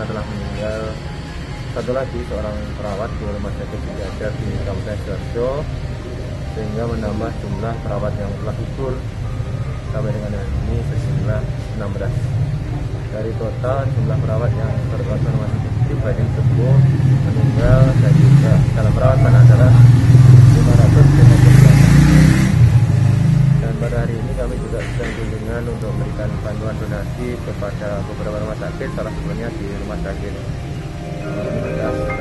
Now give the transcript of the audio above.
telah meninggal. Satu lagi seorang perawat di Rumah Sakit Sejajar di Kabupaten Sidoarjo, sehingga menambah jumlah perawat yang telah gugur sampai dengan hari ini sejumlah 16. Dari total jumlah perawat yang terkonfirmasi positif baik yang sembuh, meninggal dan juga dalam perawatan adalah 559. Dan pada hari ini kami juga sedang kunjungan untuk memberikan bantuan donasi kepada beberapa rumah sakit, salah satunya di Rumah Sakit Universitas